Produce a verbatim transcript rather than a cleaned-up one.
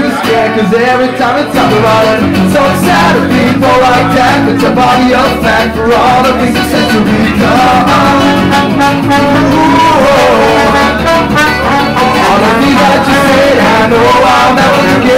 you're scared, cause every time it's time to run. So sad of people like that, but your body of fat for all the things you said to me. All the things that you said, I know I'll never forget.